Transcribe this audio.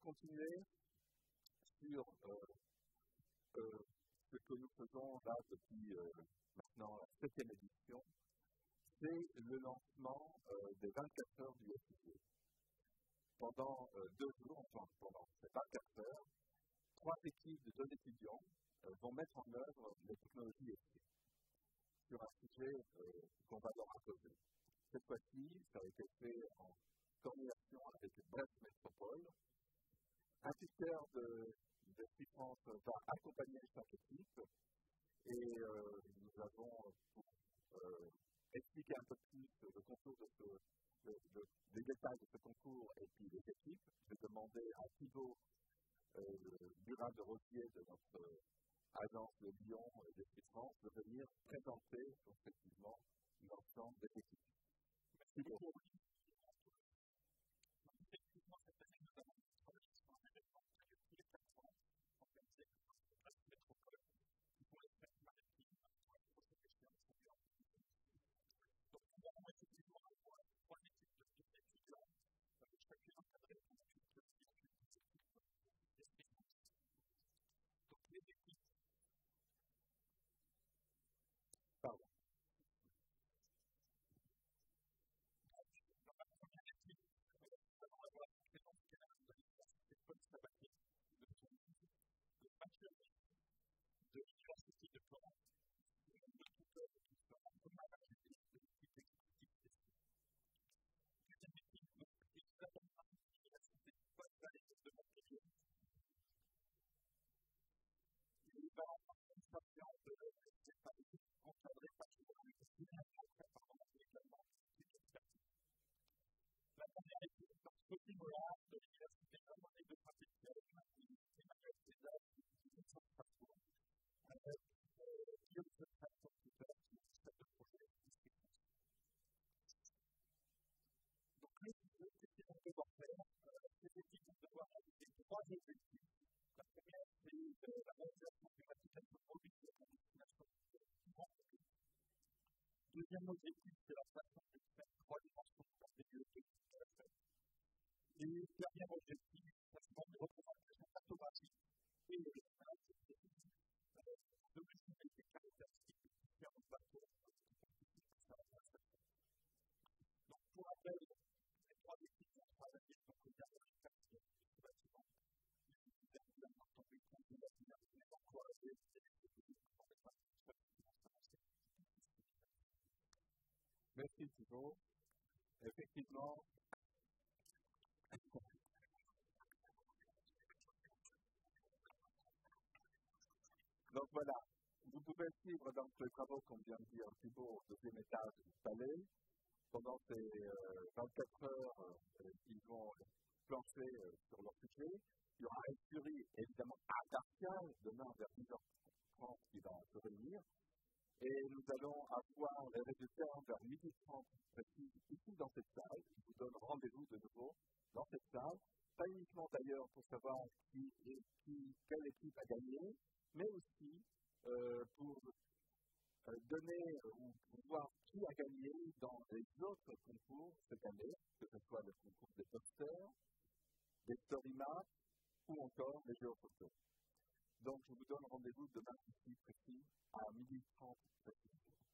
continuer sur ce que nous faisons là depuis maintenant la 7e édition, c'est le lancement des 24 heures du SIG. Pendant 2 jours, enfin pendant ces 24 heures, 3 équipes de 2 étudiants vont mettre en œuvre les technologies SIG sur un sujet qu'on va leur imposer. Cette fois-ci, ça a été fait en coordination avec Brest Métropole. Un tuteur de France va accompagner chaque équipe et nous avons, pour expliquer un peu plus le concours les détails de ce concours et puis les équipes, je vais demander à Thibaut Burin de Rosier de notre agence de Lyon et de France de venir présenter effectivement l'ensemble des équipes. Merci beaucoup. Pardon. Deuxième objectif, c'est la façon de faire 3 dimensions dans les lieux de l'affaire. Et dernier objectif, c'est de représentation cartographique et de l'espace de mesurer les caractéristiques des différents bateaux. Donc, pour rappel, les 3 équipes ont travaillé sur le dernier quartier de ce bâtiment. Les étudiants ont entendu compte de la dynamique encouragée et les équipes ont fait partie de Merci Thibaut. Effectivement, donc voilà, vous pouvez suivre donc les travaux qu'on vient de dire Thibaut au 2e étage du palais. Pendant ces 24 heures, ils vont plancher sur leur sujet. Il y aura un jury évidemment impartial demain vers 10h30 qui va se réunir. Et nous allons avoir les résultats vers 12h30 précis ici dans cette salle. Je vous donne rendez-vous de nouveau dans cette salle. Pas uniquement d'ailleurs pour savoir quelle équipe a gagné, mais aussi pour donner ou pour voir qui a gagné dans les autres concours cette année, que ce soit le concours des posters, des story maps ou encore les jeux photos. Donc je vous donne rendez-vous demain ici précis à 12h30 précis.